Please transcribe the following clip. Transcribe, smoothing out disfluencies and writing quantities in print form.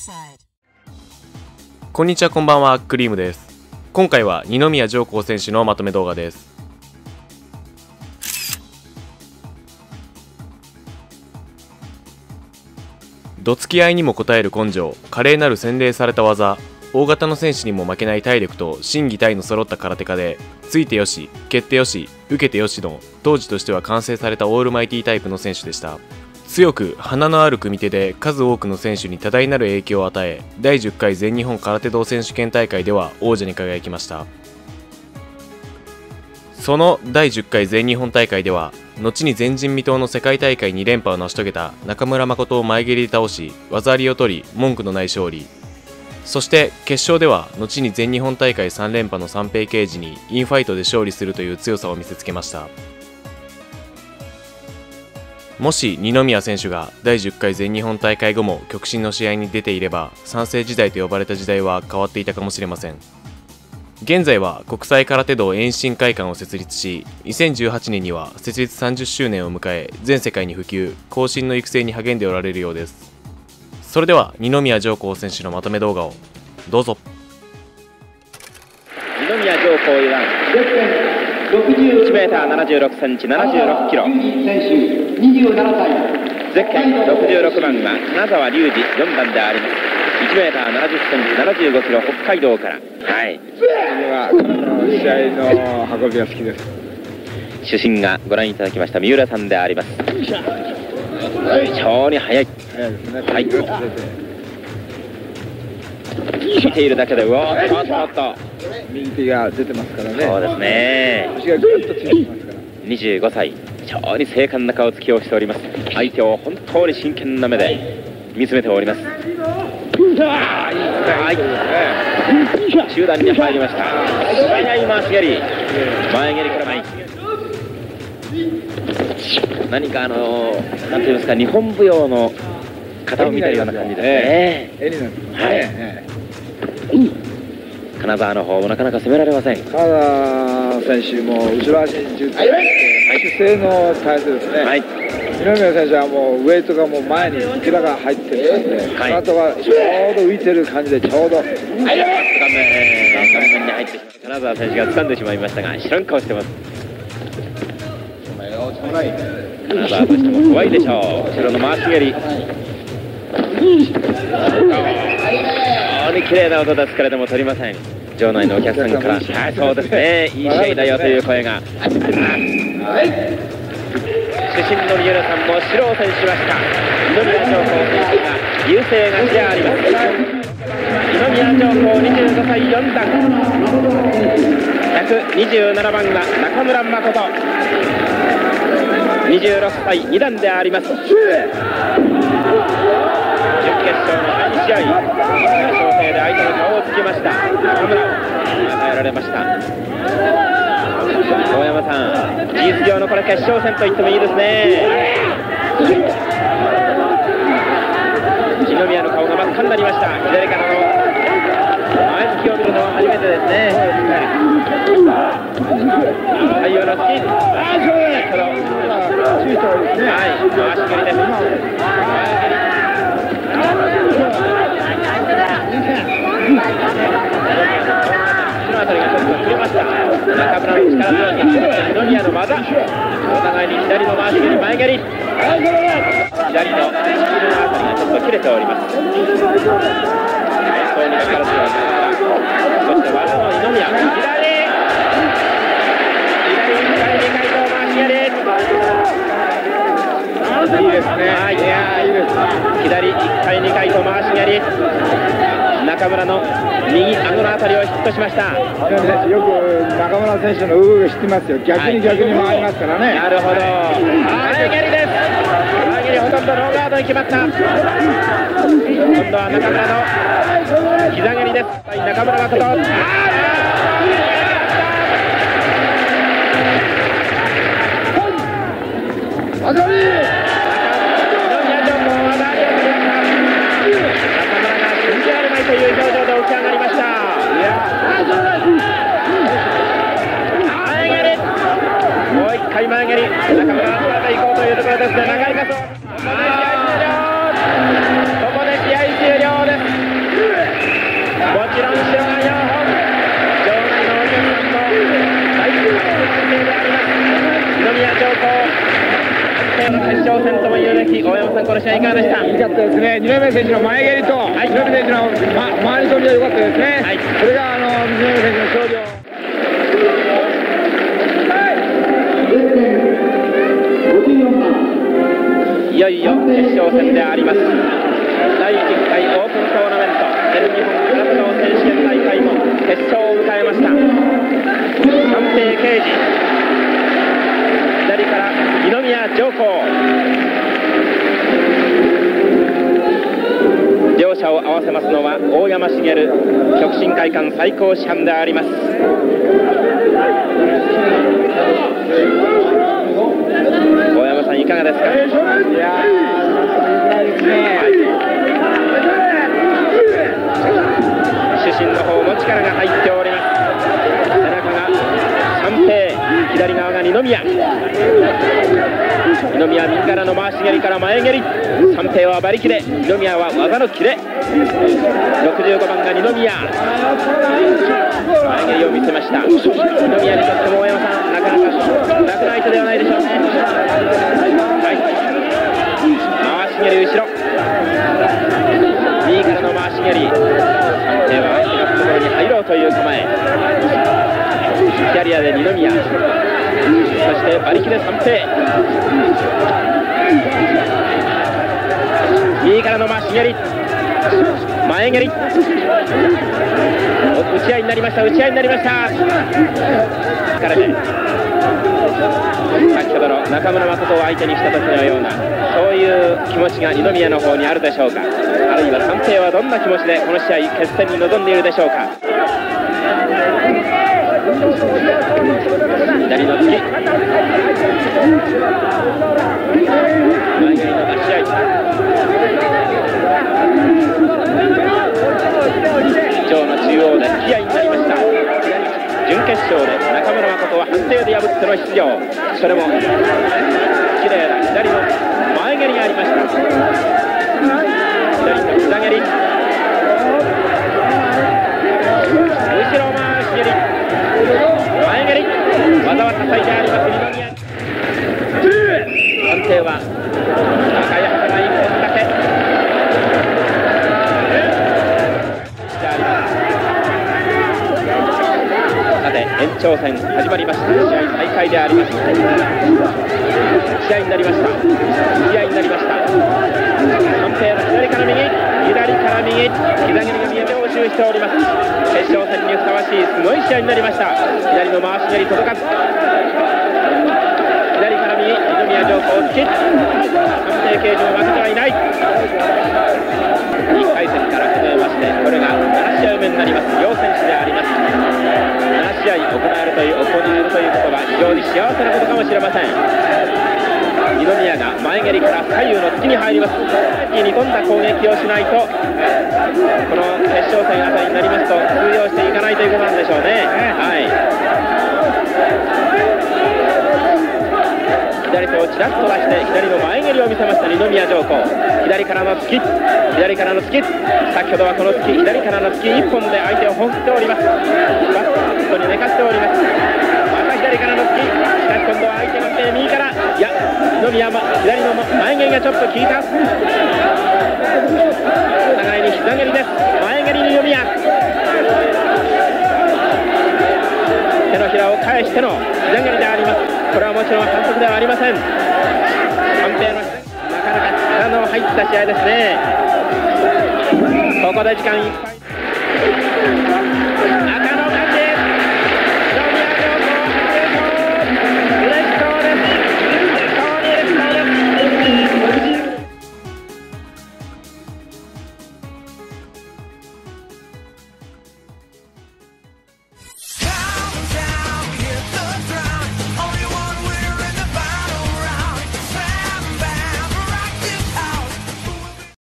こんにちは、こんばんは、クリームです。今回は二宮上皇選手のまとめ動画です。どつき合いにも応える根性、華麗なる洗練された技、大型の選手にも負けない体力と心技体の揃った空手家で、ついてよし、蹴ってよし、受けてよしの当時としては完成されたオールマイティタイプの選手でした。強く花のある組み手で数多くの選手に多大なる影響を与え、第10回全日本空手道選手権大会では王者に輝きました。その第10回全日本大会では、後に前人未到の世界大会2連覇を成し遂げた中村誠を前蹴りで倒し、技ありを取り文句のない勝利。そして決勝では後に全日本大会3連覇の三平慶治にインファイトで勝利するという強さを見せつけました。もし二宮選手が第10回全日本大会後も極真の試合に出ていれば、三世時代と呼ばれた時代は変わっていたかもしれません。現在は国際空手道延伸会館を設立し、2018年には設立30周年を迎え、全世界に普及、後進の育成に励んでおられるようです。それでは二宮上皇選手のまとめ動画をどうぞ。 二宮上皇以来61メーター76センチ76キロ、ゼッケン66番は金沢隆二4番であります。1メーター70センチ75キロ、北海道から。はい、 試合の運びが好きです。 主審がご覧いただきました三浦さんであります。非常に速い。はい、見ているだけで、うわーっと右手が出てますからね。 そうですね。 腰がぐっとついてますから。 25歳、非常に精悍な顔つきをしております。相手を本当に真剣な目で見つめております。はい、中段に入りました。素早い回し蹴り、前蹴りから前。何かなんていうんですか、日本舞踊の型を見てるような感じですね。 絵になってますね。 金沢の方もなかなか攻められません。 金沢選手も後ろ足に重点、姿勢の体勢ですね。はい、二宮選手はもうウェイトがもう前にいくらが入ってる感じで、かかとがちょうど浮いてる感じで、ちょうど顔面に入ってしまう金沢選手が掴んでしまいましたが、知らん顔してます。金沢としても怖いでしょう。後ろの回し蹴り、非常に綺麗な音ですけれども取りません。場内のお客さんから、そうですね、いい試合だよという声が。主審の三浦さんも白を選しました。二宮上皇選手が優勢勝ちであります。二宮上皇25歳4段、127番が中村誠、26歳2段であります。準決勝の第2試合、小生で相手の顔をつきました中村を与えられました。大山さん、事実上のこれ決勝戦と言ってもいいですね。二宮の顔が真っ赤になりました。左からの前突きを見るのは初めてですね。太陽の突き、はい、回し蹴りです。この辺りがちょっと切れました。中村の力強さ、二宮の技、お互いに左の回し蹴り、前蹴り、左の尻の辺りがちょっと切れております。そうにかかるというそして技の二宮、左2回と回し蹴り、いいですね。はい、いやいいです。左1回2回と回し蹴り、中村の右顎のあたりをヒットしました。 よく中村選手の動きを知ってますよ。逆に回りますからね。 なるほど。前蹴りです。前蹴りほとんどノーガードに決まった。今度は中村の膝蹴りです。中村誠。 当たり。 という表情で起き上がりました。前蹴り、もう一回前蹴り、中村は行こうというところですね。長いパス、ここで試合終了です。 の試合いかがでした？ いいかったですね。二宮選手の前蹴りと、二宮選手の回り込みが良かったですね。それが二宮選手の勝利を。 いよいよ決勝戦であります。第10回オープントーナメント全日本空手道選手権大会も決勝を迎えました。三平啓二、左から二宮上皇、両者を合わせますのは大山茂、極真会館最高師範であります。大山さんいかがですか？いや主審の方も力が入っております。背中が三平、左側が二宮。二宮右からの回し蹴りから前蹴り、三平は馬力で、二宮は技のキレ。65番が二宮、前蹴りを見せました。二宮にとっても大山さん、なかなか楽な相手ではないでしょうね。はい、回し蹴り後ろ、右からの回し蹴り、三平は相手の懐に入ろうという構え。キャリアで二宮、そして馬力で三平、右からの回し蹴り、前蹴り、打ち合いになりました、打ち合いになりました。からで先ほどの中村誠を相手にした時のような、そういう気持ちが二宮の方にあるでしょうか。あるいは三平はどんな気持ちでこの試合決戦に臨んでいるでしょうか。左の突き、前蹴りの出し合い、場の中央で引き合いになりました。準決勝で中村誠は判定で破っての出場、それも綺麗な左の前蹴りがありました。左の膝蹴り、後ろ回し蹴り、前蹴り、技は多彩であります二宮。判定は赤い旗が1本だけ。さて延長戦始まりました。試合再開であります。試合になりました。試合になりました。判定の左から右、左から右、膝蹴りが見え応酬しております。決勝戦にふさわしいすごい試合になりました。左の回し蹴り届かず、左から右、二宮上皇突き、判定形状負けてはいない。2回戦から始めまして、これが7試合目になります。両選手であります。7試合行えるということは非常に幸せなことかもしれません。二宮が前蹴りから左右の突きに入ります。煮込んだ攻撃をしないと、この決勝戦あたりになりますと通用していかないということなんでしょうね。はい、左手をちらっと出して左の前蹴りを見せました二宮上皇。左からの突き、左からの突き、先ほどはこの突き、左からの突き1本で相手をほふっております。バットに寝かしております。また左からの突き、しかし今度は相手の手右から、いや二宮は左の前蹴りがちょっと効いた。お互いに膝蹴りです。前蹴り二宮、手のひらを返しての膝蹴りであります。これはもちろん反則ではありません。判定のなかなか力の入った試合ですね。ここで時間いっぱい。